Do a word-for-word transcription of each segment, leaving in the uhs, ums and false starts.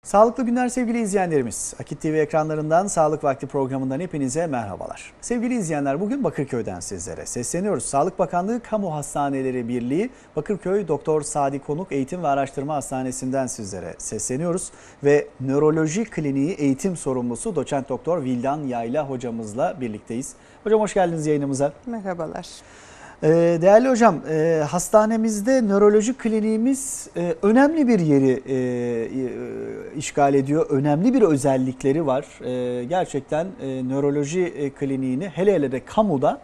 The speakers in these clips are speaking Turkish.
Sağlıklı günler sevgili izleyenlerimiz. Akit T V ekranlarından Sağlık Vakti programından hepinize merhabalar. Sevgili izleyenler, bugün Bakırköy'den sizlere sesleniyoruz. Sağlık Bakanlığı Kamu Hastaneleri Birliği Bakırköy Doktor Sadi Konuk Eğitim ve Araştırma Hastanesi'nden sizlere sesleniyoruz. Ve Nöroloji Kliniği Eğitim Sorumlusu Doçent Doktor Vildan Yayla hocamızla birlikteyiz. Hocam hoş geldiniz yayınımıza. Merhabalar. Değerli hocam, hastanemizde nöroloji kliniğimiz önemli bir yeri işgal ediyor. Önemli bir özellikleri var. Gerçekten nöroloji kliniğini hele hele de kamuda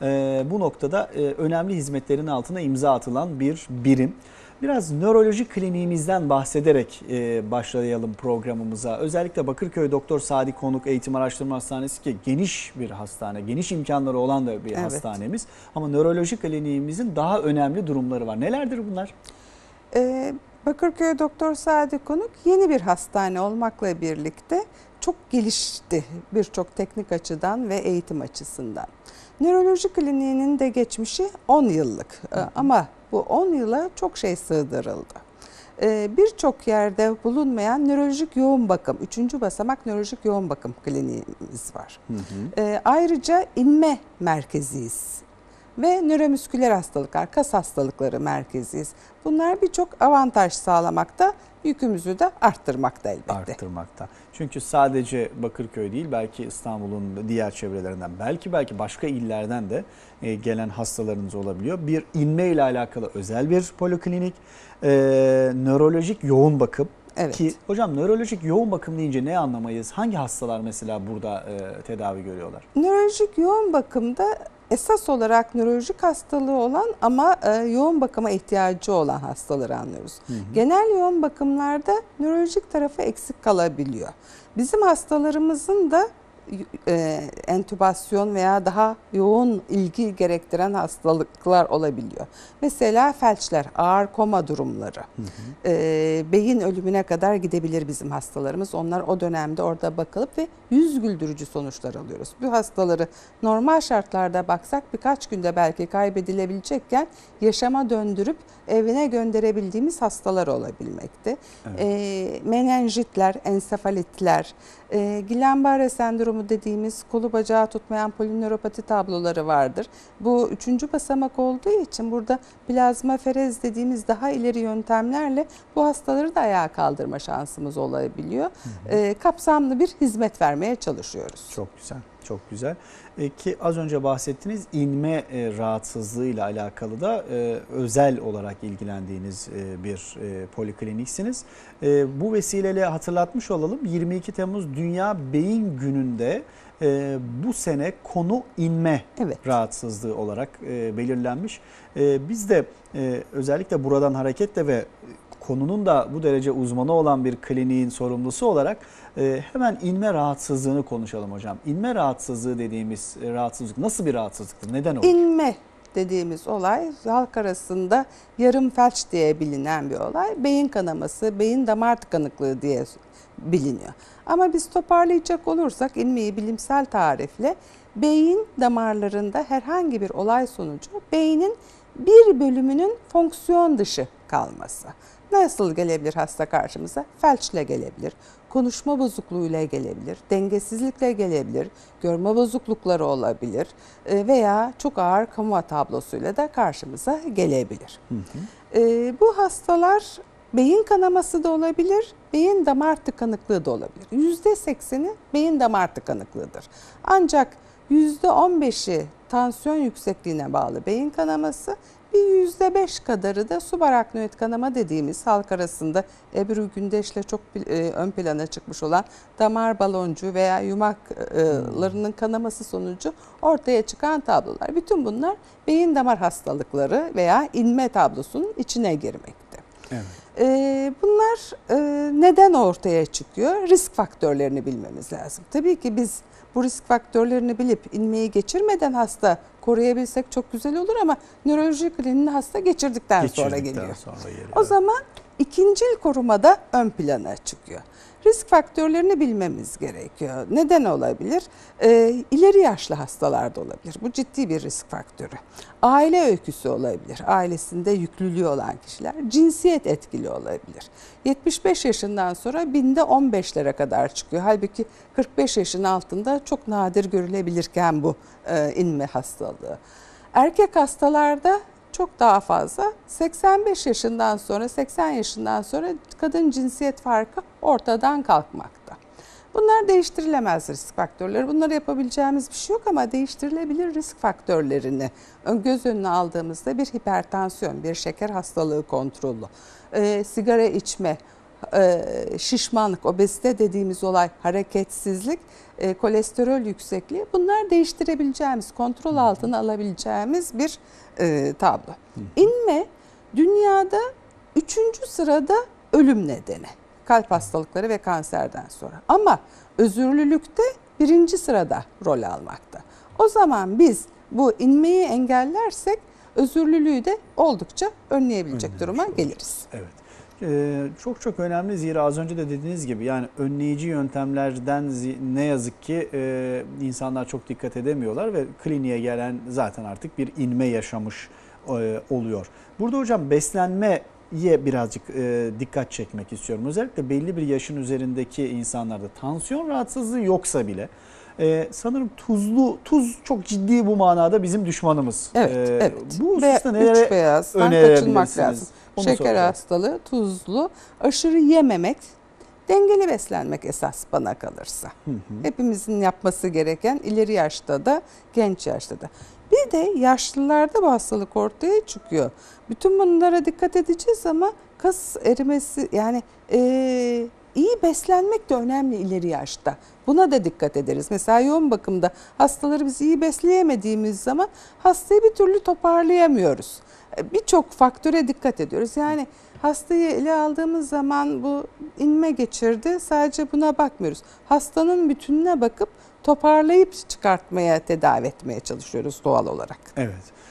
bu noktada önemli hizmetlerin altına imza atılan bir birim. Biraz nöroloji kliniğimizden bahsederek başlayalım programımıza. Özellikle Bakırköy Doktor Sadi Konuk Eğitim Araştırma Hastanesi ki geniş bir hastane, geniş imkanları olan da bir evet. hastanemiz. Ama nöroloji kliniğimizin daha önemli durumları var. Nelerdir bunlar? Ee, Bakırköy Doktor Sadi Konuk yeni bir hastane olmakla birlikte çok gelişti birçok teknik açıdan ve eğitim açısından. Nöroloji kliniğinin de geçmişi on yıllık hı hı. ama bu on yıla çok şey sığdırıldı. Ee, Birçok yerde bulunmayan nörolojik yoğun bakım, üçüncü basamak nörolojik yoğun bakım kliniğimiz var. Hı hı. Ee, ayrıca inme merkeziyiz ve nöromüsküler hastalıklar, kas hastalıkları merkeziyiz. Bunlar birçok avantaj sağlamakta, yükümüzü de arttırmakta elbette. Arttırmakta. Çünkü sadece Bakırköy değil, belki İstanbul'un diğer çevrelerinden, belki belki başka illerden de gelen hastalarınız olabiliyor. Bir inme ile alakalı özel bir poliklinik, e, nörolojik yoğun bakım. Evet. Ki hocam nörolojik yoğun bakım deyince ne anlamayız? Hangi hastalar mesela burada e, tedavi görüyorlar? Nörolojik yoğun bakımda esas olarak nörolojik hastalığı olan ama e, yoğun bakıma ihtiyacı olan hastaları anlıyoruz. Hı hı. Genel yoğun bakımlarda nörolojik tarafı eksik kalabiliyor. Bizim hastalarımızın da e, entübasyon veya daha yoğun ilgi gerektiren hastalıklar olabiliyor. Mesela felçler, ağır koma durumları, hı hı. E, beyin ölümüne kadar gidebilir bizim hastalarımız. Onlar o dönemde orada bakılıp ve yüz güldürücü sonuçlar alıyoruz. Bu hastaları normal şartlarda baksak birkaç günde belki kaybedilebilecekken yaşama döndürüp evine gönderebildiğimiz hastalar olabilmekte. Evet. E, menenjitler, ensefalitler, e, Guillain-Barré sendromu dediğimiz kolu bacağı tutmayan polinöropati tabloları vardır. Bu üçüncü basamak olduğu için burada plazmaferez dediğimiz daha ileri yöntemlerle bu hastaları da ayağa kaldırma şansımız olabiliyor. Hı hı. E, kapsamlı bir hizmet vermeye çalışıyoruz. Çok güzel. Çok güzel. E, ki az önce bahsettiğiniz inme e, rahatsızlığıyla alakalı da e, özel olarak ilgilendiğiniz e, bir e, polikliniksiniz. E, bu vesileyle hatırlatmış olalım. yirmi iki Temmuz Dünya Beyin Günü'nde e, bu sene konu inme evet. rahatsızlığı olarak e, belirlenmiş. E, biz de e, özellikle buradan hareketle ve konunun da bu derece uzmanı olan bir kliniğin sorumlusu olarak e, hemen inme rahatsızlığını konuşalım hocam. İnme rahatsızlığı dediğimiz rahatsızlık nasıl bir rahatsızlıktır? Neden olur? İnme dediğimiz olay halk arasında yarım felç diye bilinen bir olay. Beyin kanaması, beyin damar tıkanıklığı diye biliniyor. Ama biz toparlayacak olursak inmeyi bilimsel tarifle beyin damarlarında herhangi bir olay sonucu beynin bir bölümünün fonksiyon dışı kalması. Nasıl gelebilir hasta karşımıza? Felçle gelebilir, konuşma bozukluğuyla gelebilir, dengesizlikle gelebilir, görme bozuklukları olabilir veya çok ağır koma tablosuyla da karşımıza gelebilir. Hı hı. E, bu hastalar beyin kanaması da olabilir, beyin damar tıkanıklığı da olabilir. yüzde sekseni beyin damar tıkanıklığıdır. Ancak yüzde on beşi tansiyon yüksekliğine bağlı beyin kanaması, bir yüzde beş kadarı da subaraknoid kanama dediğimiz halk arasında Ebru Gündeş'le çok e, ön plana çıkmış olan damar baloncu veya yumaklarının kanaması sonucu ortaya çıkan tablolar. Bütün bunlar beyin damar hastalıkları veya inme tablosunun içine girmekte. Evet. E, bunlar e, neden ortaya çıkıyor? Risk faktörlerini bilmemiz lazım. Tabii ki biz bu risk faktörlerini bilip inmeyi geçirmeden hasta koruyabilsek çok güzel olur ama nöroloji kliniğine hasta geçirdikten, geçirdikten sonra geliyor. Sonra o zaman ikincil korumada ön plana çıkıyor. Risk faktörlerini bilmemiz gerekiyor. Neden olabilir? Ee, ileri yaşlı hastalarda olabilir. Bu ciddi bir risk faktörü. Aile öyküsü olabilir. Ailesinde yüklülüğü olan kişiler. Cinsiyet etkili olabilir. yetmiş beş yaşından sonra binde on beşlere kadar çıkıyor. Halbuki kırk beş yaşın altında çok nadir görülebilirken bu e, inme hastalığı. Erkek hastalarda çok daha fazla. seksen beş yaşından sonra, seksen yaşından sonra kadın cinsiyet farkı ortadan kalkmakta. Bunlar değiştirilemez risk faktörleri. Bunları yapabileceğimiz bir şey yok ama değiştirilebilir risk faktörlerini göz önüne aldığımızda bir hipertansiyon, bir şeker hastalığı kontrolü, e, sigara içme, e, şişmanlık, obezite dediğimiz olay, hareketsizlik, e, kolesterol yüksekliği, bunlar değiştirebileceğimiz, kontrol altına alabileceğimiz bir e, tablo. İnme dünyada üçüncü sırada ölüm nedeni. Kalp hastalıkları ve kanserden sonra. Ama özürlülükte birinci sırada rol almakta. O zaman biz bu inmeyi engellersek özürlülüğü de oldukça önleyebilecek Önlemiş duruma oluruz. geliriz. Evet. Ee, çok çok önemli, zira az önce de dediğiniz gibi yani önleyici yöntemlerden ne yazık ki e, insanlar çok dikkat edemiyorlar ve kliniğe gelen zaten artık bir inme yaşamış e, oluyor. Burada hocam beslenme birazcık e, dikkat çekmek istiyorum. Özellikle belli bir yaşın üzerindeki insanlarda tansiyon rahatsızlığı yoksa bile e, sanırım tuzlu tuz çok ciddi bu manada bizim düşmanımız. Evet, E, evet. Bu hususta Ve nelere üç beyazdan önerebilirsiniz? kaçınmak lazım. Onu Şeker soracağım. hastalığı, tuzlu, aşırı yememek, dengeli beslenmek esas bana kalırsa. Hı hı. Hepimizin yapması gereken, ileri yaşta da, genç yaşta da. Bir de yaşlılarda bu hastalık ortaya çıkıyor. Bütün bunlara dikkat edeceğiz ama kas erimesi, yani e, iyi beslenmek de önemli ileri yaşta. Buna da dikkat ederiz. Mesela yoğun bakımda hastaları biz iyi besleyemediğimiz zaman hastayı bir türlü toparlayamıyoruz. Birçok faktöre dikkat ediyoruz. Yani hastayı ele aldığımız zaman bu inme geçirdi, sadece buna bakmıyoruz. Hastanın bütününe bakıp toparlayıp çıkartmaya, tedavi etmeye çalışıyoruz doğal olarak. Evet.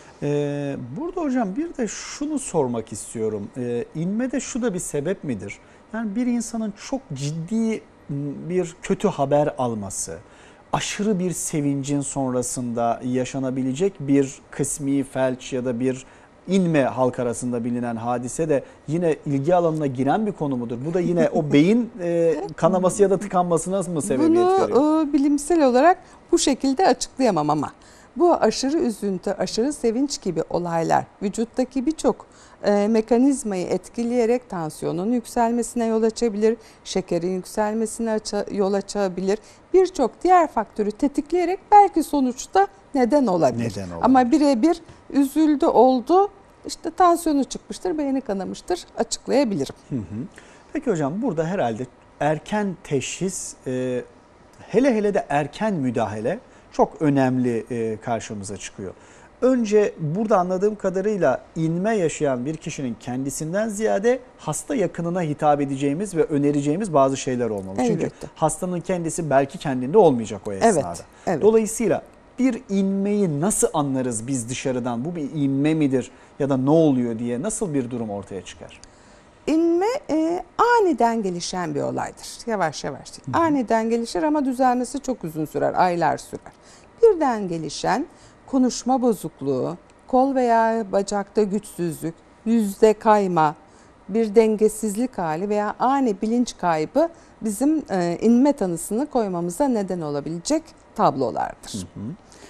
Ee, burada hocam bir de şunu sormak istiyorum. Ee, inmede şu da bir sebep midir? Yani bir insanın çok ciddi bir kötü haber alması, aşırı bir sevincin sonrasında yaşanabilecek bir kısmi felç ya da bir inme halk arasında bilinen hadise de yine ilgi alanına giren bir konu mudur? Bu da yine o beyin e, kanaması ya da tıkanmasına mı sebebiyet veriyor? Bunu e, bilimsel olarak bu şekilde açıklayamam ama bu aşırı üzüntü, aşırı sevinç gibi olaylar vücuttaki birçok e, mekanizmayı etkileyerek tansiyonun yükselmesine yol açabilir, şekerin yükselmesine aça, yol açabilir. Birçok diğer faktörü tetikleyerek belki sonuçta neden olabilir. Neden olabilir. Ama birebir üzüldü, oldu, işte tansiyonu çıkmıştır, beyni kanamıştır açıklayabilirim. Hı hı. Peki hocam burada herhalde erken teşhis, e, hele hele de erken müdahale çok önemli e, karşımıza çıkıyor. Önce burada anladığım kadarıyla inme yaşayan bir kişinin kendisinden ziyade hasta yakınına hitap edeceğimiz ve önereceğimiz bazı şeyler olmalı. Çünkü Elbette. hastanın kendisi belki kendinde olmayacak o esnada. Evet, evet. Dolayısıyla bir inmeyi nasıl anlarız biz dışarıdan? Bu bir inme midir ya da ne oluyor diye nasıl bir durum ortaya çıkar? İnme e, aniden gelişen bir olaydır. Yavaş yavaş değil. Hı hı. Aniden gelişir ama düzelmesi çok uzun sürer, aylar sürer. Birden gelişen konuşma bozukluğu, kol veya bacakta güçsüzlük, yüzde kayma, bir dengesizlik hali veya ani bilinç kaybı bizim e, inme tanısını koymamıza neden olabilecek tablolardır. Hı hı.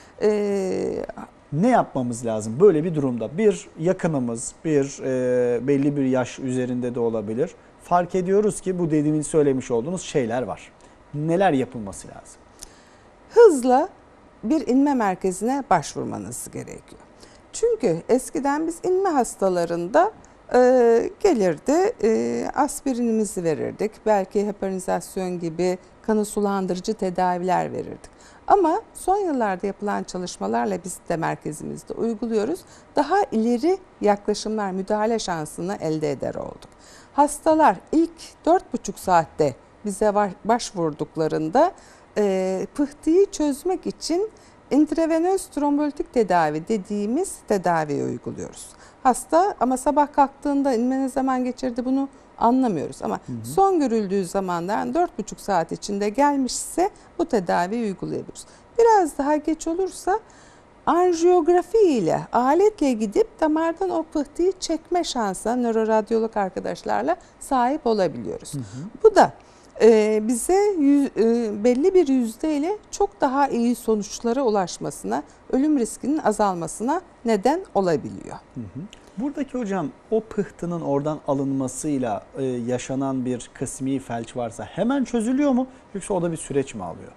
E, Ne yapmamız lazım böyle bir durumda? Bir yakınımız, bir e, belli bir yaş üzerinde de olabilir. Fark ediyoruz ki bu dediğiniz söylemiş olduğunuz şeyler var. Neler yapılması lazım? Hızla bir inme merkezine başvurmanız gerekiyor. Çünkü eskiden biz inme hastalarında e, gelirdi, e, aspirinimizi verirdik. Belki heparinizasyon gibi kanı sulandırıcı tedaviler verirdik. Ama son yıllarda yapılan çalışmalarla biz de merkezimizde uyguluyoruz. Daha ileri yaklaşımlar, müdahale şansını elde eder olduk. Hastalar ilk dört buçuk saatte bize başvurduklarında e, pıhtıyı çözmek için intravenöz trombolitik tedavi dediğimiz tedaviyi uyguluyoruz. Hasta ama sabah kalktığında inme ne zaman geçirdi bunu anlamıyoruz. Ama hı hı. son görüldüğü zamandan dört buçuk saat içinde gelmişse bu tedaviyi uygulayabiliriz. Biraz daha geç olursa anjiyografi ile, aletle gidip damardan o pıhtıyı çekme şansına nöroradyolog arkadaşlarla sahip olabiliyoruz. Hı hı. Bu da e, bize yüz, e, belli bir yüzdeyle çok daha iyi sonuçlara ulaşmasına, ölüm riskinin azalmasına neden olabiliyor. Hı hı. Buradaki hocam o pıhtının oradan alınmasıyla e, yaşanan bir kısmi felç varsa hemen çözülüyor mu? Yoksa o da bir süreç mi alıyor?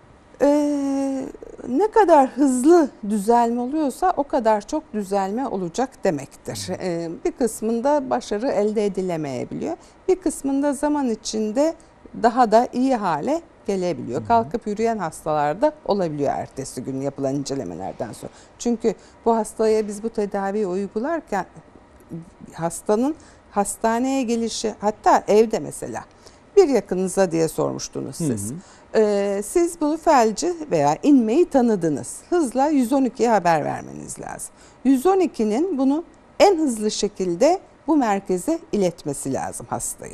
Ee, ne kadar hızlı düzelme oluyorsa o kadar çok düzelme olacak demektir. Ee, bir kısmında başarı elde edilemeyebiliyor. Bir kısmında zaman içinde daha da iyi hale gelebiliyor. Kalkıp yürüyen hastalarda olabiliyor ertesi gün yapılan incelemelerden sonra. Çünkü bu hastaya biz bu tedaviyi uygularken hastanın hastaneye gelişi, hatta evde mesela bir yakınınıza diye sormuştunuz siz. Hı hı. Ee, siz bunu felci veya inmeyi tanıdınız. Hızla yüz on ikiye haber vermeniz lazım. yüz on ikinin bunu en hızlı şekilde bu merkeze iletmesi lazım hastayı.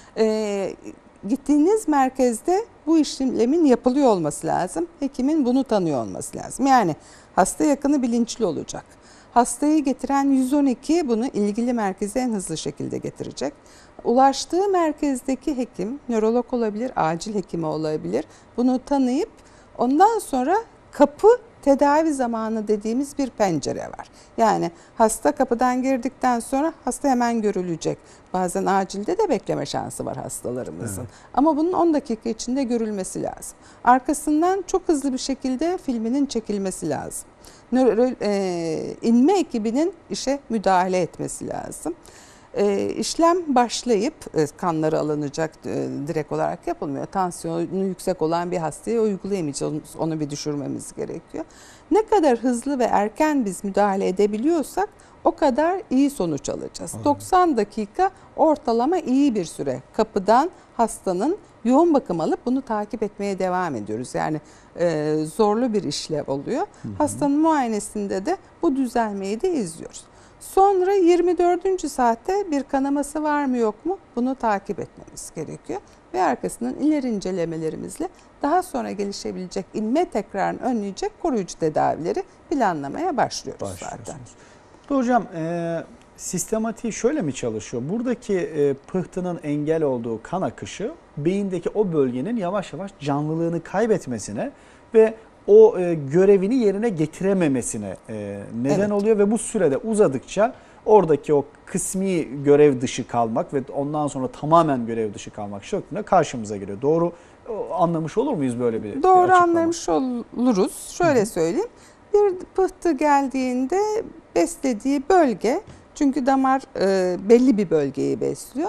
Ee, gittiğiniz merkezde bu işlemin yapılıyor olması lazım. Hekimin bunu tanıyor olması lazım. Yani hasta yakını bilinçli olacak. Hastayı getiren yüz on iki bunu ilgili merkeze en hızlı şekilde getirecek. Ulaştığı merkezdeki hekim, nörolog olabilir, acil hekimi olabilir. Bunu tanıyıp ondan sonra kapı tedavi zamanı dediğimiz bir pencere var. Yani hasta kapıdan girdikten sonra hasta hemen görülecek. Bazen acilde de bekleme şansı var hastalarımızın. Evet. Ama bunun on dakika içinde görülmesi lazım. Arkasından çok hızlı bir şekilde filminin çekilmesi lazım. Nöro, e, inme ekibinin işe müdahale etmesi lazım. E, işlem başlayıp e, kanları alınacak, e, direkt olarak yapılmıyor. Tansiyonu yüksek olan bir hastaya uygulayamayacağız. Onu, onu bir düşürmemiz gerekiyor. Ne kadar hızlı ve erken biz müdahale edebiliyorsak o kadar iyi sonuç alacağız. Anladım. doksan dakika ortalama iyi bir süre. Kapıdan hastanın yoğun bakım alıp bunu takip etmeye devam ediyoruz. Yani e, zorlu bir işlev oluyor. Hı hı. Hastanın muayenesinde de bu düzelmeyi de izliyoruz. Sonra yirmi dördüncü saatte bir kanaması var mı yok mu bunu takip etmemiz gerekiyor. Ve arkasından ileri incelemelerimizle daha sonra gelişebilecek inme tekrarını önleyecek koruyucu tedavileri planlamaya başlıyoruz zaten. Hocam e, sistematiği şöyle mi çalışıyor? Buradaki e, pıhtının engel olduğu kan akışı beyindeki o bölgenin yavaş yavaş canlılığını kaybetmesine ve o e, görevini yerine getirememesine e, neden evet. oluyor ve bu sürede uzadıkça oradaki o kısmi görev dışı kalmak ve ondan sonra tamamen görev dışı kalmak şeklinde karşımıza geliyor. Doğru anlamış olur muyuz böyle bir Doğru bir anlamış oluruz. Şöyle Hı-hı. söyleyeyim. Bir pıhtı geldiğinde beslediği bölge, çünkü damar e, belli bir bölgeyi besliyor.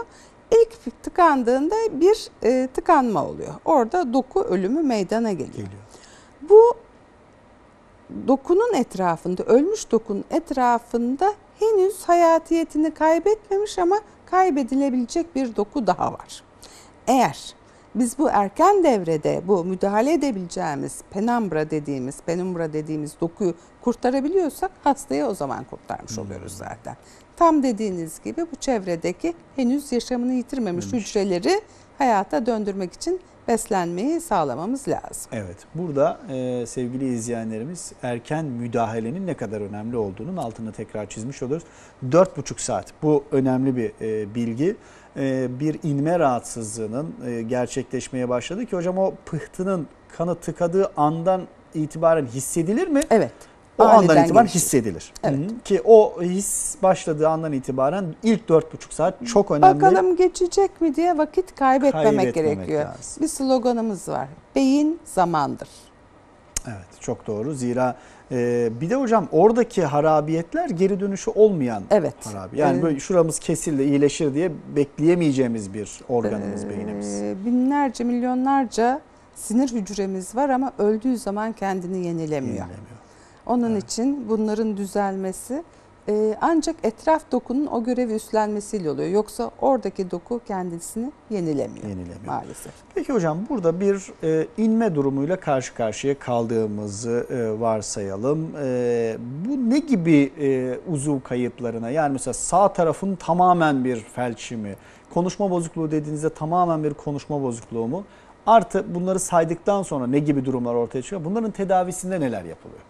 İlk tıkandığında bir e, tıkanma oluyor. Orada doku ölümü meydana geliyor. geliyor. Bu dokunun etrafında, ölmüş dokunun etrafında henüz hayatiyetini kaybetmemiş ama kaybedilebilecek bir doku daha var. Eğer biz bu erken devrede bu müdahale edebileceğimiz penumbra dediğimiz, penumbra dediğimiz dokuyu kurtarabiliyorsak hastayı o zaman kurtarmış oluyoruz zaten. Tam dediğiniz gibi bu çevredeki henüz yaşamını yitirmemiş Demiş. hücreleri hayata döndürmek için beslenmeyi sağlamamız lazım. Evet, burada e, sevgili izleyenlerimiz erken müdahalenin ne kadar önemli olduğunun altını tekrar çizmiş oluruz. dört buçuk saat bu önemli bir e, bilgi. E, bir inme rahatsızlığının e, gerçekleşmeye başladı ki hocam o pıhtının kanı tıkadığı andan itibaren hissedilir mi? Evet. O Aniden andan itibaren gelişir. hissedilir. Evet. Hı-hı. Ki o his başladığı andan itibaren ilk dört buçuk saat çok önemli. Bakalım geçecek mi diye vakit kaybetmemek, kaybetmemek gerekiyor. Lazım. Bir sloganımız var. Beyin zamandır. Evet, çok doğru. Zira e, bir de hocam oradaki harabiyetler geri dönüşü olmayan evet. harabi. Yani evet. böyle şuramız kesildi, iyileşir diye bekleyemeyeceğimiz bir organımız ee, beynimiz. Binlerce, milyonlarca sinir hücremiz var ama öldüğü zaman kendini yenilemiyor. yenilemiyor. Onun evet. için bunların düzelmesi e, ancak etraf dokunun o görevi üstlenmesiyle oluyor. Yoksa oradaki doku kendisini yenilemiyor, yenilemiyor. maalesef. Peki hocam burada bir e, inme durumuyla karşı karşıya kaldığımızı e, varsayalım. E, bu ne gibi e, uzuv kayıplarına, yani mesela sağ tarafın tamamen bir felçi mi? konuşma bozukluğu dediğinizde tamamen bir konuşma bozukluğu mu? Artı bunları saydıktan sonra ne gibi durumlar ortaya çıkıyor? Bunların tedavisinde neler yapılıyor?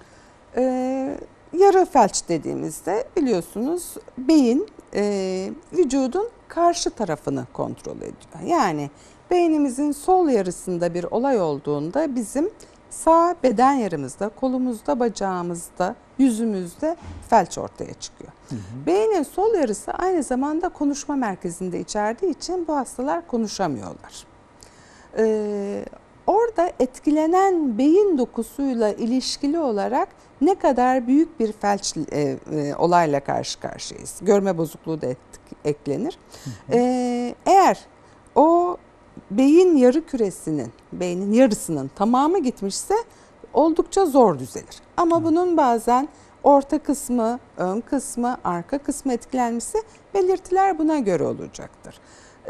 Ee, yarı felç dediğimizde biliyorsunuz beyin e, vücudun karşı tarafını kontrol ediyor. Yani beynimizin sol yarısında bir olay olduğunda bizim sağ beden yarımızda, kolumuzda, bacağımızda, yüzümüzde felç ortaya çıkıyor. Hı hı. Beynin sol yarısı aynı zamanda konuşma merkezinde içerdiği için bu hastalar konuşamıyorlar. Ee, orada etkilenen beyin dokusuyla ilişkili olarak ne kadar büyük bir felç e, e, olayla karşı karşıyayız. Görme bozukluğu da et, eklenir. Hı hı. Ee, eğer o beyin yarı küresinin, beynin yarısının tamamı gitmişse oldukça zor düzelir. Ama hı. bunun bazen orta kısmı, ön kısmı, arka kısmı etkilenmişse belirtiler buna göre olacaktır.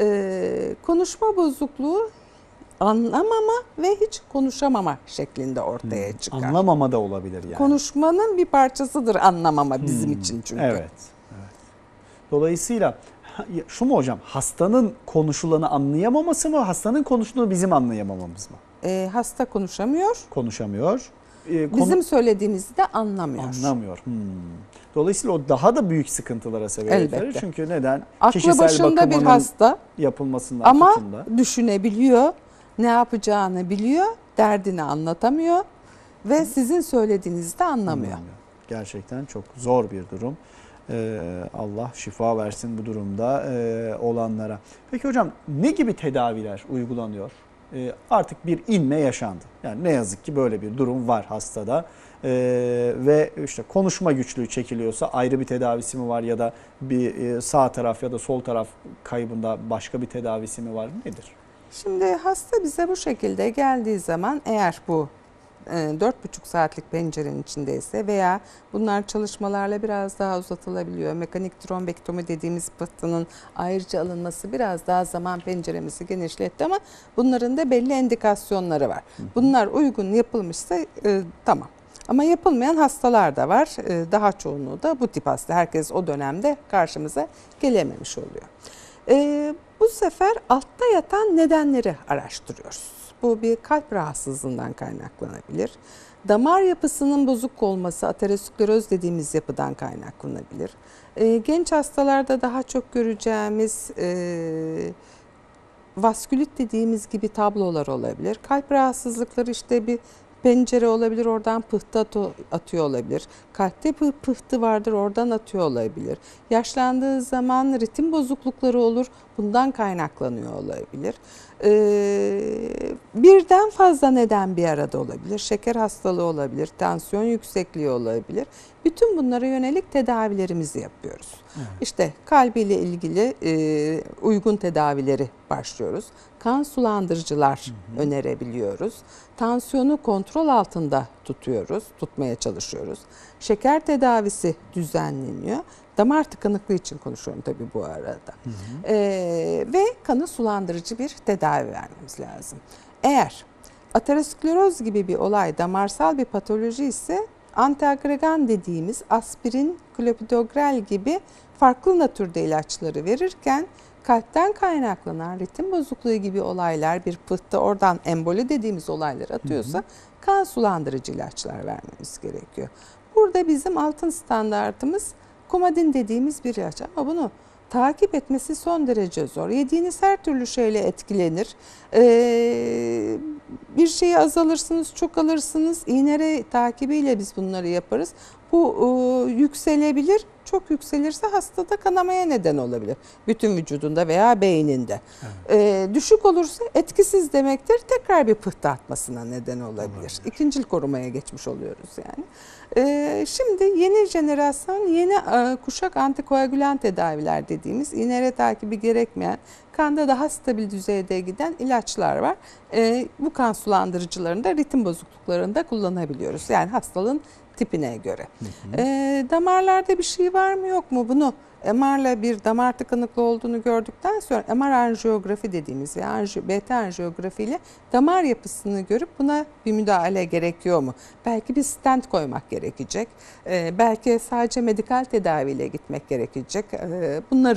Ee, konuşma bozukluğu anlamama ve hiç konuşamama şeklinde ortaya hmm, çıkar. Anlamama da olabilir yani. Konuşmanın bir parçasıdır anlamama bizim hmm, için çünkü. Evet, evet. Dolayısıyla şu mu hocam, hastanın konuşulanı anlayamaması mı, hastanın konuştuğunu bizim anlayamamamız mı? Ee, hasta konuşamıyor. Konuşamıyor. Ee, konu... Bizim söylediğimizi de anlamıyor. Anlamıyor. Hmm. Dolayısıyla o daha da büyük sıkıntılara sebebiyet verir. Çünkü neden? Aklı Kişisel başında bir hasta yapılmasından ama tutunda. düşünebiliyor, ne yapacağını biliyor, derdini anlatamıyor ve sizin söylediğinizi de anlamıyor. Anlamıyor. Gerçekten çok zor bir durum. Ee, Allah şifa versin bu durumda e, olanlara. Peki hocam, ne gibi tedaviler uygulanıyor? Ee, artık bir inme yaşandı. Yani ne yazık ki böyle bir durum var hastada. Ee, ve işte konuşma güçlüğü çekiliyorsa ayrı bir tedavisi mi var, ya da bir e, sağ taraf ya da sol taraf kaybında başka bir tedavisi mi var, nedir? Şimdi hasta bize bu şekilde geldiği zaman, eğer bu dört buçuk saatlik pencerenin içindeyse veya bunlar çalışmalarla biraz daha uzatılabiliyor. Mekanik trombektomi dediğimiz pıhtının ayrıca alınması biraz daha zaman penceremizi genişletti ama bunların da belli endikasyonları var. Bunlar uygun yapılmışsa e, tamam. Ama yapılmayan hastalar da var. E, daha çoğunluğu da bu tip hasta. Herkes o dönemde karşımıza gelememiş oluyor. E, bu sefer altta yatan nedenleri araştırıyoruz. Bu bir kalp rahatsızlığından kaynaklanabilir. Damar yapısının bozuk olması, ateroskleroz dediğimiz yapıdan kaynaklanabilir. E, genç hastalarda daha çok göreceğimiz e, vaskülit dediğimiz gibi tablolar olabilir. Kalp rahatsızlıkları işte bir pencere olabilir, oradan pıhtı atıyor olabilir. Kalpte pıhtı vardır, oradan atıyor olabilir. Yaşlandığı zaman ritim bozuklukları olur, bundan kaynaklanıyor olabilir. Ee, birden fazla neden bir arada olabilir. Şeker hastalığı olabilir, tansiyon yüksekliği olabilir. Bütün bunlara yönelik tedavilerimizi yapıyoruz. Evet. İşte kalbiyle ilgili e, uygun tedavileri başlıyoruz. Kan sulandırıcılar hı hı. önerebiliyoruz. Tansiyonu kontrol altında tutuyoruz, tutmaya çalışıyoruz. Şeker tedavisi düzenleniyor. Damar tıkanıklığı için konuşuyorum tabii bu arada. Hı hı. Ee, ve kanı sulandırıcı bir tedavi vermemiz lazım. Eğer ateroskleroz gibi bir olay, damarsal bir patoloji ise antiagregan dediğimiz aspirin, klopidogrel gibi farklı natürde ilaçları verirken kalpten kaynaklanan ritim bozukluğu gibi olaylar, bir pıhtı, oradan emboli dediğimiz olaylar atıyorsa hı hı. kan sulandırıcı ilaçlar vermemiz gerekiyor. Burada bizim altın standartımız Coumadin dediğimiz bir ilaç, ama bunu takip etmesi son derece zor. Yediğiniz her türlü şeyle etkilenir. Ee, bir şeyi azalırsınız, çok alırsınız. İğnere takibiyle biz bunları yaparız. Bu e, yükselebilir. Çok yükselirse hastada kanamaya neden olabilir. Bütün vücudunda veya beyninde. Evet. Ee, düşük olursa etkisiz demektir. Tekrar bir pıhtı atmasına neden olabilir. olabilir. İkincil korumaya geçmiş oluyoruz yani. Ee, şimdi yeni jenerasyon, yeni e, kuşak antikoagülan tedaviler dediğimiz iğne takibi gerekmeyen, kanda daha stabil düzeyde giden ilaçlar var. Ee, bu kan sulandırıcılarını da ritim bozukluklarında kullanabiliyoruz. Yani hastalığın tipine göre. Hı hı. E, damarlarda bir şey var mı yok mu, bunu M R'la bir damar tıkanıklığı olduğunu gördükten sonra M R anjiyografi dediğimiz ve anji, beta anjiyografi ile damar yapısını görüp buna bir müdahale gerekiyor mu? Belki bir stent koymak gerekecek. E, belki sadece medikal tedaviyle gitmek gerekecek. E, bunları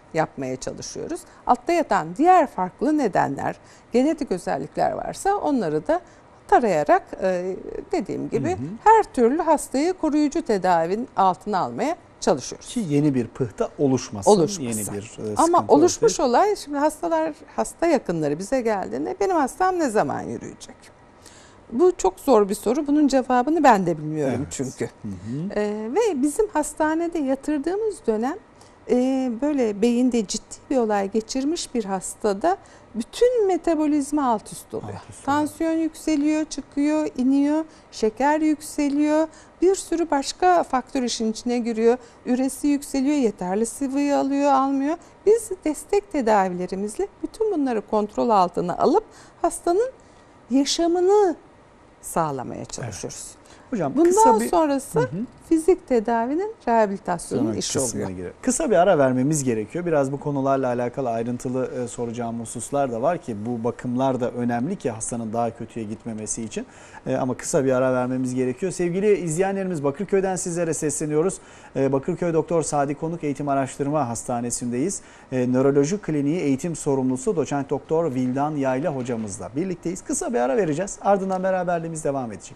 yapmaya çalışıyoruz. Altta yatan diğer farklı nedenler, genetik özellikler varsa onları da tarayarak dediğim gibi hı hı. her türlü hastayı koruyucu tedavinin altına almaya çalışıyoruz. Ki yeni bir pıhtı oluşmasın. Oluşmasın. Yeni bir sıkıntı Ama oluşmuş ortaya. olay, şimdi hastalar, hasta yakınları bize geldiğinde benim hastam ne zaman yürüyecek? Bu çok zor bir soru. Bunun cevabını ben de bilmiyorum evet. çünkü. Hı hı. Ee, ve bizim hastanede yatırdığımız dönem e, böyle beyinde ciddi bir olay geçirmiş bir hastada bütün metabolizma alt üst oluyor. Alt üst Tansiyon oluyor. yükseliyor, çıkıyor, iniyor, şeker yükseliyor. Bir sürü başka faktör işin içine giriyor. Üresi yükseliyor, yeterli sıvıyı alıyor, almıyor. Biz destek tedavilerimizle bütün bunları kontrol altına alıp hastanın yaşamını sağlamaya çalışıyoruz. Evet. Hocam, bundan kısa bir... sonrası hı hı. fizik tedavinin rehabilitasyonun işi oluyor. Girer. Kısa bir ara vermemiz gerekiyor. Biraz bu konularla alakalı ayrıntılı e, soracağım hususlar da var ki bu bakımlar da önemli ki hastanın daha kötüye gitmemesi için. E, ama kısa bir ara vermemiz gerekiyor. Sevgili izleyenlerimiz, Bakırköy'den sizlere sesleniyoruz. E, Bakırköy Doktor Sadi Konuk Eğitim Araştırma Hastanesi'ndeyiz. E, Nöroloji Kliniği Eğitim Sorumlusu Doçent Doktor Vildan Yayla hocamızla birlikteyiz. Kısa bir ara vereceğiz. Ardından beraberliğimiz devam edecek.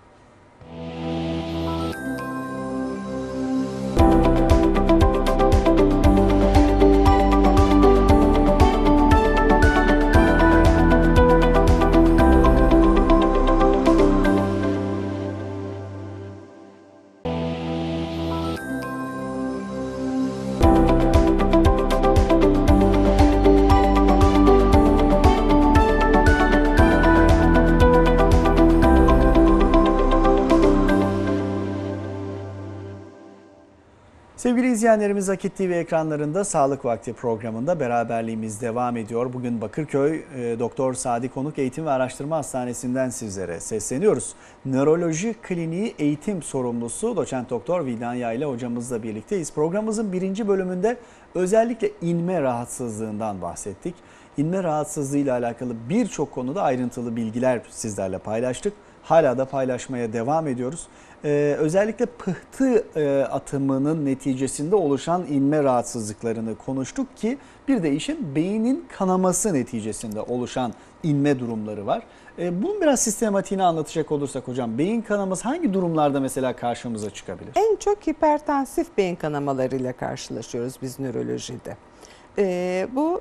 Sevgili izleyenlerimiz, Akit T V ekranlarında Sağlık Vakti programında beraberliğimiz devam ediyor. Bugün Bakırköy e, Doktor Sadi Konuk Eğitim ve Araştırma Hastanesi'nden sizlere sesleniyoruz. Nöroloji Kliniği Eğitim Sorumlusu Doçent Doktor Vildan Yayla hocamızla birlikteyiz. Programımızın birinci bölümünde özellikle inme rahatsızlığından bahsettik. İnme rahatsızlığı ile alakalı birçok konuda ayrıntılı bilgiler sizlerle paylaştık. Hala da paylaşmaya devam ediyoruz. Ee, özellikle pıhtı e, atımının neticesinde oluşan inme rahatsızlıklarını konuştuk ki bir de işin beynin kanaması neticesinde oluşan inme durumları var. Ee, bunun biraz sistematiğini anlatacak olursak hocam, beyin kanaması hangi durumlarda mesela karşımıza çıkabilir? En çok hipertansif beyin kanamalarıyla karşılaşıyoruz biz nörolojide. Ee, bu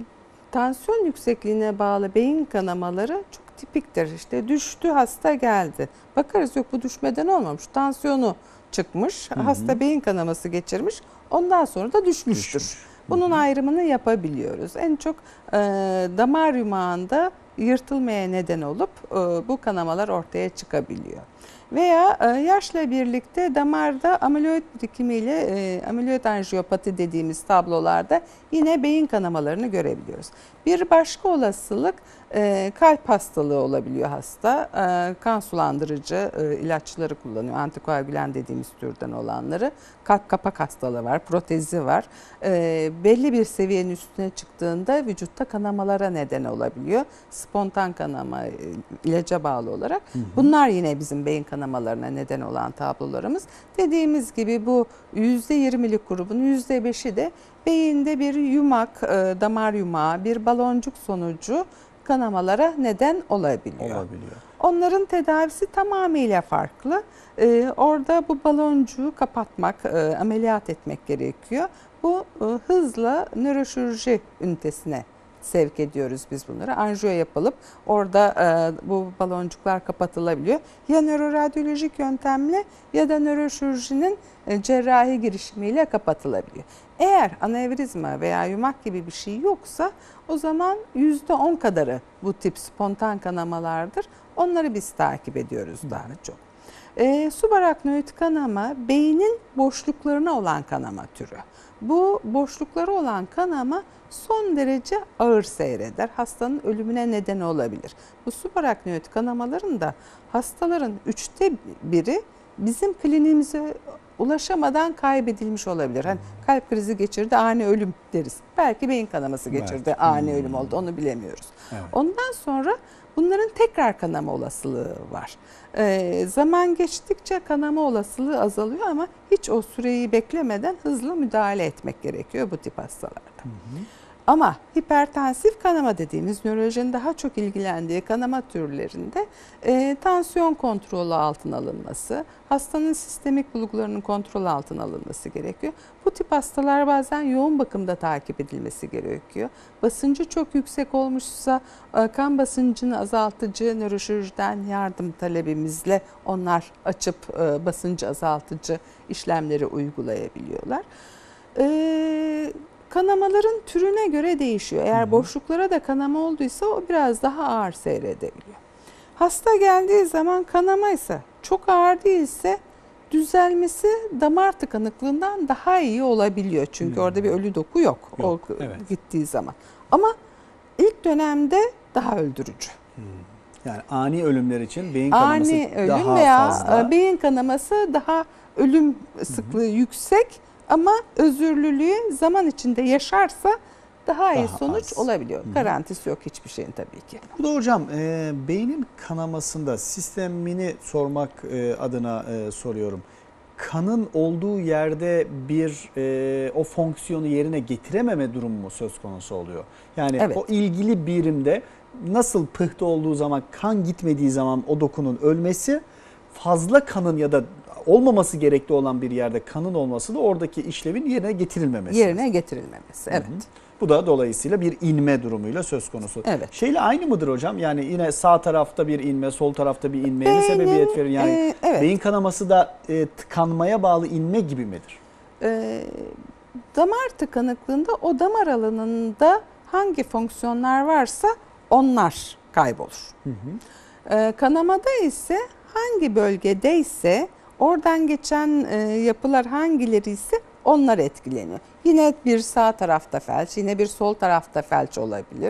tansiyon yüksekliğine bağlı beyin kanamaları çok tipiktir. İşte düştü, hasta geldi. Bakarız, yok bu düşmeden olmamış. Tansiyonu çıkmış, hı hı. hasta beyin kanaması geçirmiş. Ondan sonra da düşmüştür. Düşmüş. Bunun hı hı. ayrımını yapabiliyoruz. En çok e, damar yumağında yırtılmaya neden olup e, bu kanamalar ortaya çıkabiliyor. Veya e, yaşla birlikte damarda amiloid birikimiyle e, amiloid anjiyopati dediğimiz tablolarda yine beyin kanamalarını görebiliyoruz. Bir başka olasılık e, kalp hastalığı olabiliyor hasta. E, kan sulandırıcı e, ilaçları kullanıyor. Antikoagülan dediğimiz türden olanları. Kalp kapak hastalığı var, protezi var. E, belli bir seviyenin üstüne çıktığında vücutta kanamalara neden olabiliyor. Spontan kanama e, ilaca bağlı olarak. Hı hı. Bunlar yine bizim beyin kanamalarına neden olan tablolarımız. Dediğimiz gibi bu yüzde yirmilik grubun yüzde beşi de beyinde bir yumak, damar yumağı, bir baloncuk sonucu kanamalara neden olabiliyor. olabiliyor. Onların tedavisi tamamıyla farklı. Orada bu baloncuğu kapatmak, ameliyat etmek gerekiyor. Bu hızla nöroşirurji ünitesine sevk ediyoruz biz bunları. Anjiyo yapılıp orada e, bu baloncuklar kapatılabiliyor. Ya nöroradyolojik yöntemle ya da nöroşirurjinin e, cerrahi girişimiyle kapatılabiliyor. Eğer anevrizma veya yumak gibi bir şey yoksa o zaman yüzde on kadarı bu tip spontan kanamalardır. Onları biz takip ediyoruz daha çok. E, subaraknoid kanama beynin boşluklarına olan kanama türü. Bu boşlukları olan kanama son derece ağır seyreder. Hastanın ölümüne neden olabilir. Bu subaraknoid kanamaların da hastaların üçte biri bizim kliniğimize ulaşamadan kaybedilmiş olabilir. Hani kalp krizi geçirdi, ani ölüm deriz. Belki beyin kanaması geçirdi, Belki. ani Hmm. ölüm oldu, onu bilemiyoruz. Evet. Ondan sonra bunların tekrar kanama olasılığı var. Ee, zaman geçtikçe kanama olasılığı azalıyor ama hiç o süreyi beklemeden hızlı müdahale etmek gerekiyor bu tip hastalarda. Hı hı. Ama hipertansif kanama dediğimiz nörolojinin daha çok ilgilendiği kanama türlerinde e, tansiyon kontrolü altına alınması, hastanın sistemik bulgularının kontrol altına alınması gerekiyor. Bu tip hastalar bazen yoğun bakımda takip edilmesi gerekiyor. Basıncı çok yüksek olmuşsa e, kan basıncını azaltıcı nöroşirurjiden yardım talebimizle onlar açıp e, basıncı azaltıcı işlemleri uygulayabiliyorlar. E, Kanamaların türüne göre değişiyor. Eğer hı hı. boşluklara da kanama olduysa o biraz daha ağır seyredebiliyor. Hasta geldiği zaman kanamaysa, çok ağır değilse düzelmesi damar tıkanıklığından daha iyi olabiliyor. Çünkü hmm. orada bir ölü doku yok, yok o evet. gittiği zaman. Ama ilk dönemde daha öldürücü. Hmm. Yani ani ölümler için beyin kanaması ani ölüm daha veya fazla. Beyin kanaması daha ölüm sıklığı hmm. yüksek. Ama özürlülüğü zaman içinde yaşarsa daha, daha iyi sonuç az. olabiliyor. Hı-hı. Garantisi yok hiçbir şeyin tabii ki. Burada hocam e, beynin kanamasında sistemini sormak e, adına e, soruyorum. Kanın olduğu yerde bir e, o fonksiyonu yerine getirememe durumu mu söz konusu oluyor? Yani evet. o ilgili birimde nasıl pıhtı olduğu zaman, kan gitmediği zaman o dokunun ölmesi, fazla kanın ya da olmaması gerekli olan bir yerde kanın olması da oradaki işlevin yerine getirilmemesi. Yerine getirilmemesi, evet. Hı-hı. Bu da dolayısıyla bir inme durumuyla söz konusu. Evet. Şeyle aynı mıdır hocam? Yani yine sağ tarafta bir inme, sol tarafta bir inmeye Beynin, mi sebebiyet verir? Yani e, evet. beyin kanaması da e, tıkanmaya bağlı inme gibi midir? E, damar tıkanıklığında o damar alanında hangi fonksiyonlar varsa onlar kaybolur. Hı hı. E, kanamada ise hangi bölgedeyse oradan geçen e, yapılar hangileri ise onlar etkileniyor. Yine bir sağ tarafta felç, yine bir sol tarafta felç olabilir.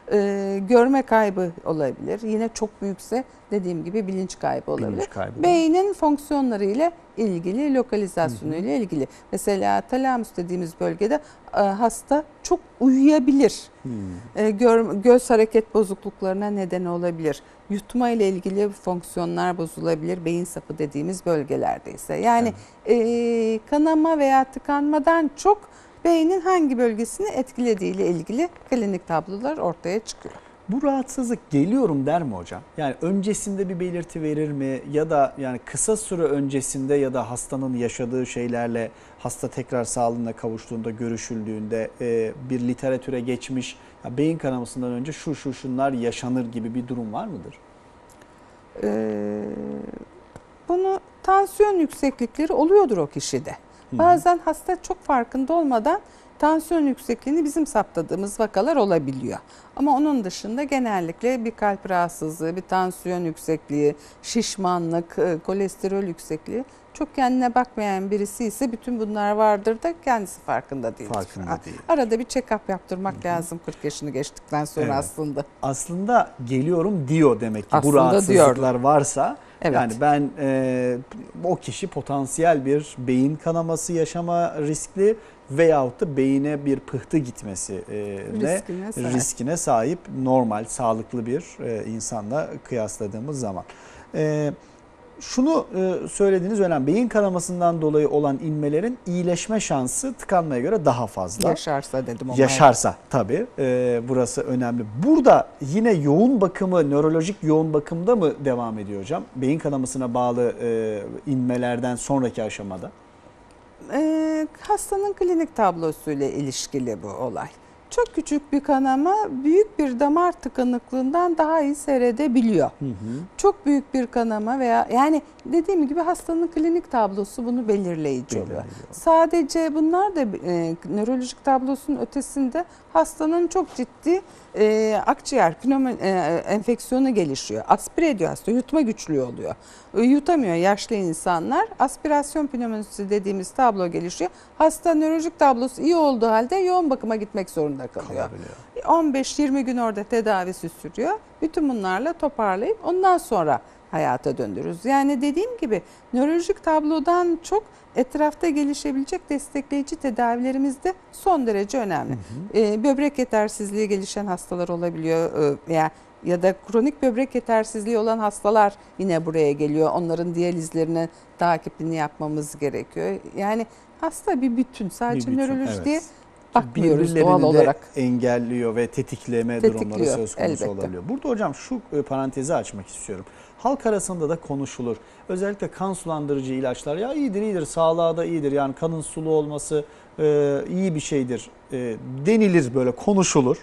E, görme kaybı olabilir. Yine çok büyükse dediğim gibi bilinç kaybı olabilir. Bilinç kaybı. Beynin fonksiyonları ile ilgili, lokalizasyonu ile ilgili. Mesela talamus dediğimiz bölgede e, hasta çok uyuyabilir. E, gör, göz hareket bozukluklarına neden olabilir. Yutma ile ilgili fonksiyonlar bozulabilir beyin sapı dediğimiz bölgelerdeyse. Yani evet. e, kanama veya tıkanmadan çok beynin hangi bölgesini etkilediği ile ilgili klinik tablolar ortaya çıkıyor. Bu rahatsızlık geliyorum der mi hocam? Yani öncesinde bir belirti verir mi? Ya da yani kısa süre öncesinde ya da hastanın yaşadığı şeylerle hasta tekrar sağlığına kavuştuğunda, görüşüldüğünde e, bir literatüre geçmiş, ya beyin kanamasından önce şu şu şunlar yaşanır gibi bir durum var mıdır? Ee, bunu tansiyon yükseklikleri oluyordur o kişide. Hı-hı. Bazen hasta çok farkında olmadan tansiyon yüksekliğini bizim saptadığımız vakalar olabiliyor. Ama onun dışında genellikle bir kalp rahatsızlığı, bir tansiyon yüksekliği, şişmanlık, kolesterol yüksekliği çok kendine bakmayan birisi ise bütün bunlar vardır da kendisi farkında değil. Farkında değil. Arada bir check-up yaptırmak Hı-hı. lazım kırk yaşını geçtikten sonra evet. aslında. Aslında geliyorum diyor demek ki aslında bu rahatsızlıklar diyor. varsa. Evet. Yani ben e, o kişi potansiyel bir beyin kanaması yaşama riskli veyahut da beyine bir pıhtı gitmesi e, riskine, sahip. riskine sahip normal, sağlıklı bir e, insanla kıyasladığımız zaman. E, şunu e, söylediğiniz önemli. Beyin kanamasından dolayı olan inmelerin iyileşme şansı tıkanmaya göre daha fazla. Yaşarsa dedim. Yaşarsa tabii. E, burası önemli. Burada yine yoğun bakımı, nörolojik yoğun bakımda mı devam ediyor hocam? Beyin kanamasına bağlı e, inmelerden sonraki aşamada. E, hastanın klinik tablosuyla ilişkili bu olay. Çok küçük bir kanama büyük bir damar tıkanıklığından daha iyi seyredebiliyor. Hı hı. Çok büyük bir kanama veya yani dediğim gibi hastanın klinik tablosu bunu belirleyici oluyor. Sadece bunlar da e, nörolojik tablosunun ötesinde hastanın çok ciddi e, akciğer pneumo, e, enfeksiyonu gelişiyor. Aspire ediyor hasta, yutma güçlüğü oluyor. E, yutamıyor yaşlı insanlar. Aspirasyon pneumonisi dediğimiz tablo gelişiyor. Hasta nörolojik tablosu iyi olduğu halde yoğun bakıma gitmek zorunda kalıyor. on beş yirmi gün orada tedavisi sürüyor. Bütün bunlarla toparlayıp ondan sonra hayata döndürürüz. Yani dediğim gibi nörolojik tablodan çok etrafta gelişebilecek destekleyici tedavilerimiz de son derece önemli. Hı hı. Ee, böbrek yetersizliği gelişen hastalar olabiliyor veya ya da kronik böbrek yetersizliği olan hastalar yine buraya geliyor. Onların diyalizlerini, takipini yapmamız gerekiyor. Yani hasta bir bütün, sadece bir bütün, nöroloji evet. diye bakmıyoruz doğal olarak. Engelliyor ve tetikleme Tetikliyor, durumları söz konusu elbette. olabiliyor. Burada hocam şu parantezi açmak istiyorum. Halk arasında da konuşulur. Özellikle kan sulandırıcı ilaçlar ya iyidir iyidir, sağlığa da iyidir. Yani kanın sulu olması e, iyi bir şeydir e, denilir, böyle konuşulur.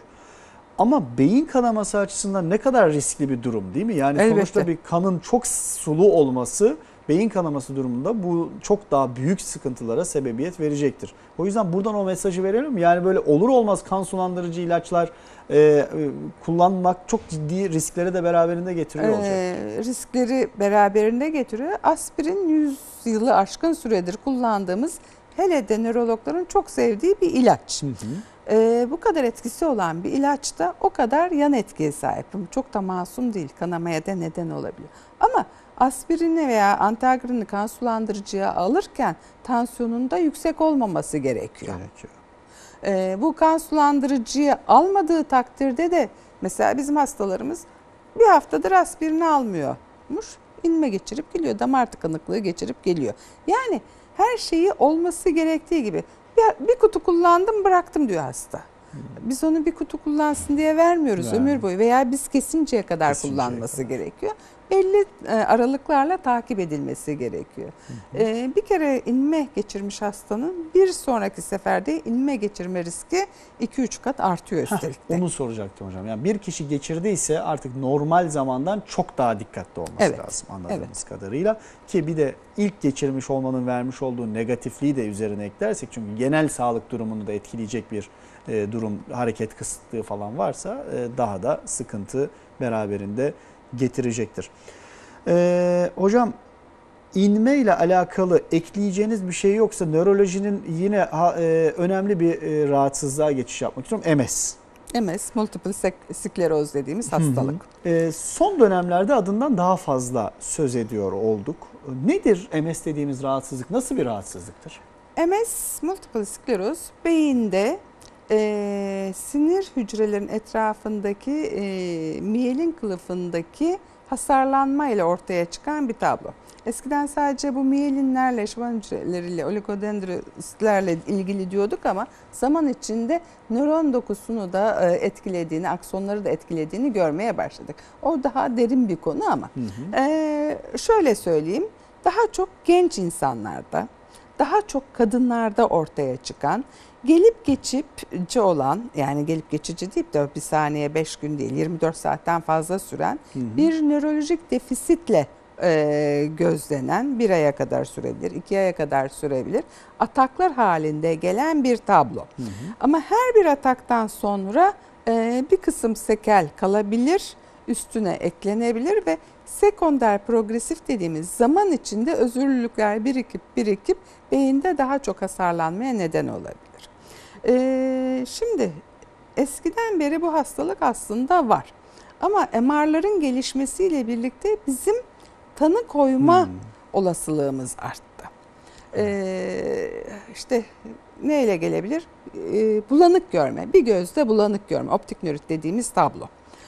Ama beyin kanaması açısından ne kadar riskli bir durum değil mi? Yani elbette. Sonuçta bir kanın çok sulu olması beyin kanaması durumunda bu çok daha büyük sıkıntılara sebebiyet verecektir. O yüzden buradan o mesajı verelim. Yani böyle olur olmaz kan sulandırıcı ilaçlar e, e, kullanmak çok ciddi risklere de beraberinde getiriyor olacak. E, riskleri beraberinde getiriyor. Aspirin yüz yılı aşkın süredir kullandığımız, hele de nörologların çok sevdiği bir ilaç. Hı hı. Ee, bu kadar etkisi olan bir ilaç da o kadar yan etkiye sahip. Çok da masum değil, kanamaya da neden olabiliyor. Ama aspirini veya antiagrini kan sulandırıcıya alırken tansiyonun da yüksek olmaması gerekiyor. Gerekiyor. Ee, bu kan sulandırıcıyı almadığı takdirde de mesela bizim hastalarımız bir haftadır aspirini almıyormuş. İnme geçirip geliyor, damar tıkanıklığı geçirip geliyor. Yani her şeyi olması gerektiği gibi. Bir, bir kutu kullandım bıraktım diyor hasta. Biz onu bir kutu kullansın diye vermiyoruz yani. Ömür boyu veya biz kesinceye kadar kesinceye kullanması kadar. gerekiyor. Belli aralıklarla takip edilmesi gerekiyor. Hı hı. Ee, bir kere inme geçirmiş hastanın bir sonraki seferde inme geçirme riski iki üç kat artıyor üstelik de. Onu soracaktım hocam. Yani bir kişi geçirdiyse artık normal zamandan çok daha dikkatli olması evet. lazım anladığımız evet. kadarıyla. Ki bir de ilk geçirmiş olmanın vermiş olduğu negatifliği de üzerine eklersek, çünkü genel sağlık durumunu da etkileyecek bir e, durum, hareket kısıtlığı falan varsa e, daha da sıkıntı beraberinde getirecektir. Ee, hocam inme ile alakalı ekleyeceğiniz bir şey yoksa nörolojinin yine ha, e, önemli bir e, rahatsızlığa geçiş yapmak istiyorum. M S. M S, multiple skleroz dediğimiz hastalık. Hı hı. E, son dönemlerde adından daha fazla söz ediyor olduk. Nedir M S dediğimiz rahatsızlık? Nasıl bir rahatsızlıktır? M S, multiple skleroz, beyinde e, sinir hücrelerin etrafındaki e, miyelin kılıfındaki hasarlanma ile ortaya çıkan bir tablo. Eskiden sadece bu miyelinlerle, şaban hücreleriyle, oligodendrositlerle ilgili diyorduk ama zaman içinde nöron dokusunu da etkilediğini, aksonları da etkilediğini görmeye başladık. O daha derin bir konu ama hı hı. Ee, şöyle söyleyeyim, daha çok genç insanlarda, daha çok kadınlarda ortaya çıkan, gelip geçici olan, yani gelip geçici deyip de bir saniye beş gün değil, yirmi dört saatten fazla süren hı hı. bir nörolojik defisitle e, gözlenen, bir aya kadar sürebilir, iki aya kadar sürebilir, ataklar halinde gelen bir tablo. Hı hı. Ama her bir ataktan sonra e, bir kısım sekel kalabilir, üstüne eklenebilir ve sekonder progresif dediğimiz zaman içinde özürlülükler birikip birikip beyinde daha çok hasarlanmaya neden olabilir. Ee, şimdi eskiden beri bu hastalık aslında var ama M R'ların gelişmesiyle birlikte bizim tanı koyma hmm. olasılığımız arttı. Ee, işte neyle gelebilir? Ee, bulanık görme, bir gözde bulanık görme, optik nörit dediğimiz tablo.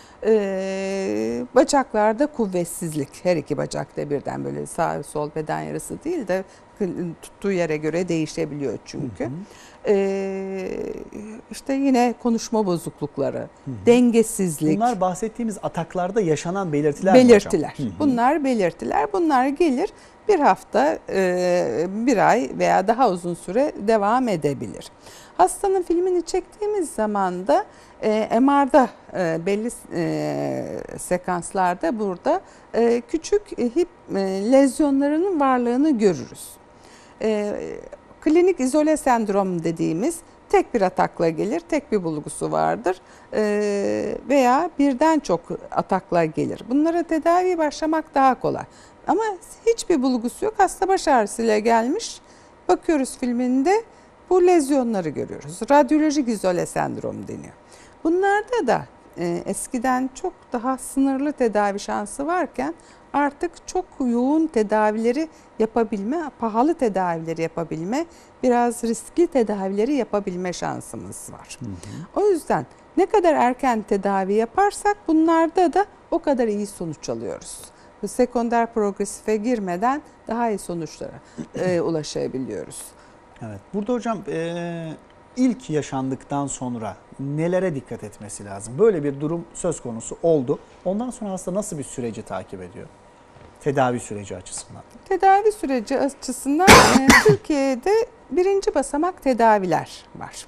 Ee, bacaklarda kuvvetsizlik, her iki bacakta birden, böyle sağ sol beden yarısı değil de tuttuğu yere göre değişebiliyor çünkü. Hı hı. Ee, işte yine konuşma bozuklukları, hı hı. dengesizlik. Bunlar bahsettiğimiz ataklarda yaşanan belirtiler Belirtiler. mi hocam? Hı hı. Bunlar belirtiler. Bunlar gelir bir hafta, bir ay veya daha uzun süre devam edebilir. Hastanın filmini çektiğimiz zaman da e, M R'da e, belli e, sekanslarda burada e, küçük e, hip e, lezyonlarının varlığını görürüz. E, klinik izole sendrom dediğimiz tek bir atakla gelir, tek bir bulgusu vardır e, veya birden çok atakla gelir. Bunlara tedavi başlamak daha kolay. Ama hiçbir bulgusu yok, hasta baş ağrısıyla gelmiş, bakıyoruz filminde bu lezyonları görüyoruz. Radyolojik izole sendrom deniyor. Bunlarda da e, eskiden çok daha sınırlı tedavi şansı varken artık çok yoğun tedavileri yapabilme, pahalı tedavileri yapabilme, biraz riskli tedavileri yapabilme şansımız var. Hı hı. O yüzden ne kadar erken tedavi yaparsak bunlarda da o kadar iyi sonuç alıyoruz. Bu sekonder progresife girmeden daha iyi sonuçlara e, ulaşabiliyoruz. Evet. Burada hocam e, ilk yaşandıktan sonra nelere dikkat etmesi lazım? Böyle bir durum söz konusu oldu. Ondan sonra hasta nasıl bir süreci takip ediyor? Tedavi süreci açısından. Tedavi süreci açısından e, Türkiye'de birinci basamak tedaviler var.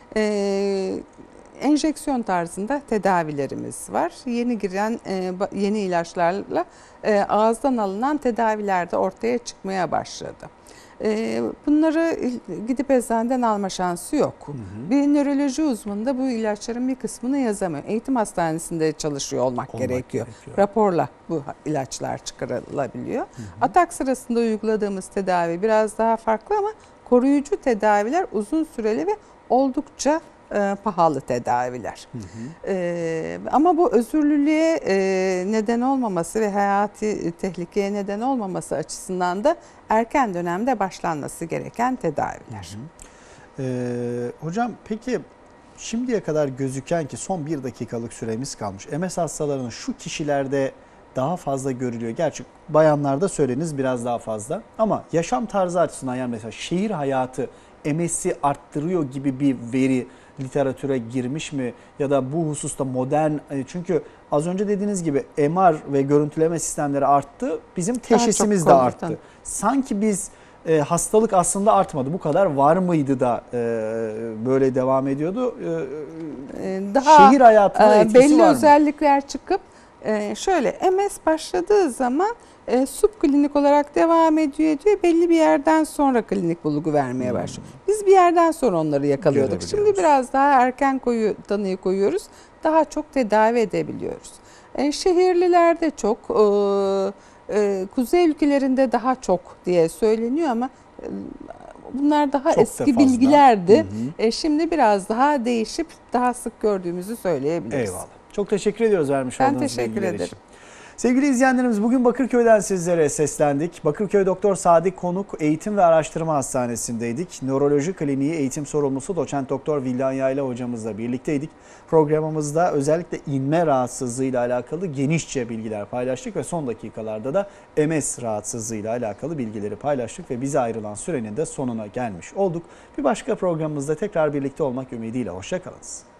E, enjeksiyon tarzında tedavilerimiz var. Yeni giren e, yeni ilaçlarla e, ağızdan alınan tedaviler de ortaya çıkmaya başladı. Bunları gidip eczaneden alma şansı yok. Hı hı. Bir nöroloji uzmanı da bu ilaçların bir kısmını yazamıyor. Eğitim hastanesinde çalışıyor olmak, olmak gerekiyor. gerekiyor. Raporla bu ilaçlar çıkarılabiliyor. Hı hı. Atak sırasında uyguladığımız tedavi biraz daha farklı ama koruyucu tedaviler uzun süreli ve oldukça e, pahalı tedaviler. Hı hı. E, ama bu özürlülüğe e, neden olmaması ve hayati tehlikeye neden olmaması açısından da erken dönemde başlanması gereken tedaviler. Hı hı. E, hocam peki şimdiye kadar gözüken ki son bir dakikalık süremiz kalmış. M S hastalarının şu kişilerde daha fazla görülüyor. Gerçi bayanlarda söyleniz biraz daha fazla ama yaşam tarzı açısından yani mesela şehir hayatı M S'i arttırıyor gibi bir veri literatüre girmiş mi? Ya da bu hususta modern, çünkü az önce dediğiniz gibi M R ve görüntüleme sistemleri arttı. Bizim teşhisimiz de arttı. Tabii. Sanki biz e, hastalık aslında artmadı. Bu kadar var mıydı da e, böyle devam ediyordu? E, Daha şehir hayatında etkisi belli var mı? özellikler çıkıp e, şöyle M S başladığı zaman E, subklinik olarak devam ediyor ediyor. Belli bir yerden sonra klinik bulgu vermeye hmm. başlıyor. Biz bir yerden sonra onları yakalıyorduk. Şimdi biraz daha erken koyu, tanıyı koyuyoruz. Daha çok tedavi edebiliyoruz. E, şehirlilerde çok, e, e, kuzey ülkelerinde daha çok diye söyleniyor ama e, bunlar daha çok eski bilgilerdi. Hı hı. E, şimdi biraz daha değişip daha sık gördüğümüzü söyleyebiliriz. Eyvallah. Çok teşekkür ediyoruz vermiş ben olduğunuz bilgiler için. Ben teşekkür ederim. Sevgili izleyenlerimiz, bugün Bakırköy'den sizlere seslendik. Bakırköy Doktor Sadık Konuk Eğitim ve Araştırma Hastanesi'ndeydik. Nöroloji Kliniği Eğitim Sorumlusu Doçent Doktor Vildan Yayla hocamızla birlikteydik. Programımızda özellikle inme rahatsızlığıyla alakalı genişçe bilgiler paylaştık ve son dakikalarda da M S rahatsızlığıyla alakalı bilgileri paylaştık ve bize ayrılan sürenin de sonuna gelmiş olduk. Bir başka programımızda tekrar birlikte olmak ümidiyle hoşça kalınız.